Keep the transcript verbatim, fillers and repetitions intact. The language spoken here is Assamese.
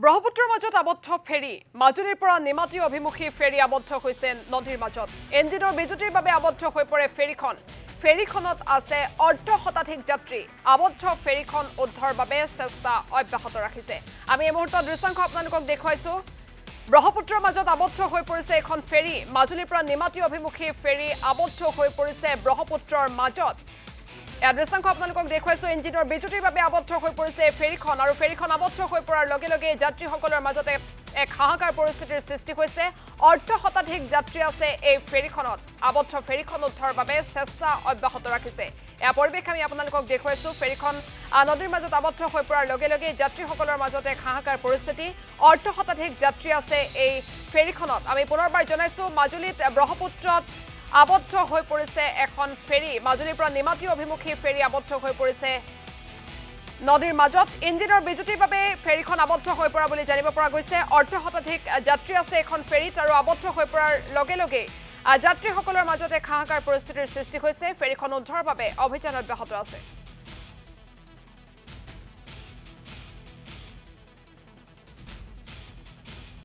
ব্ৰহ্মপুত্ৰৰ মাজত আবদ্ধ ফেৰী মাজুলীৰ পৰা নিমাতী অভিমুখী ফেৰী আবদ্ধ হৈছে নদীৰ মাজত এঞ্জিনৰ বিজুতিৰ বাবে আবদ্ধ হৈ পৰে ফেৰীখন ফেৰীখনত আছে অৰ্ধ শতাধিক যাত্ৰী আবদ্ধ ফেৰীখন উদ্ধাৰৰ বাবে চেষ্টা অব্যাহত ৰাখিছে আমি এই মুহূৰ্তত দৃশ্যাংশ আপোনালোকক দেখুৱাইছো ব্ৰহ্মপুত্ৰৰ মাজত আবদ্ধ হৈ পৰিছে এখন ফেৰী মাজুলীৰ পৰা নিমাতী অভিমুখী ফেৰী আবদ্ধ হৈ পৰিছে ব্ৰহ্মপুত্ৰৰ মাজত এই দৃশ্যাংশ আপোনালোকক দেখুৱাইছো ইঞ্জিনৰ বিজুতিৰ বাবে আবদ্ধ হৈ পৰিছে ফেৰীখন আৰু ফেৰীখন আবদ্ধ হৈ পৰাৰ লগে লগে যাত্ৰীসকলৰ মাজতে এক হাহাকাৰ পৰিস্থিতিৰ সৃষ্টি হৈছে অৰ্ধ শতাধিক যাত্ৰী আছে এই ফেৰীখনত আবদ্ধ ফেৰীখন উদ্ধাৰৰ বাবে চেষ্টা অব্যাহত ৰাখিছে এই পৰিৱেশ আমি আপোনালোকক দেখুৱাইছো ফেৰীখন নদীৰ মাজত আবদ্ধ হৈ পৰাৰ লগে লগে যাত্ৰীসকলৰ মাজতে এক হাহাকাৰ পৰিস্থিতি অৰ্ধ শতাধিক যাত্ৰী আছে এই ফেৰীখনত আমি পুনৰবাৰ জনাইছো মাজুলীত ব্ৰহ্মপুত্ৰত আবদ্ধ হৈ পৰিছে এখন ফেৰী মাজুলীৰ পৰা নিমাতী অভিমুখী ফেৰী আবদ্ধ হৈ পৰিছে নদীৰ মাজত ইঞ্জিনৰ বিজুতিৰ বাবে ফেৰীখন আবদ্ধ হৈ পৰা বুলি জানিব পৰা গৈছে অৰ্ধ শতাধিক যাত্ৰী আছে এখন ফেৰীত আৰু আবদ্ধ হৈ পৰাৰ লগে লগে যাত্ৰীসকলৰ মাজতে হাহাকাৰ পৰিস্থিতিৰ সৃষ্টি হৈছে ফেৰীখন উদ্ধাৰৰ বাবে অভিযান অব্যাহত আছে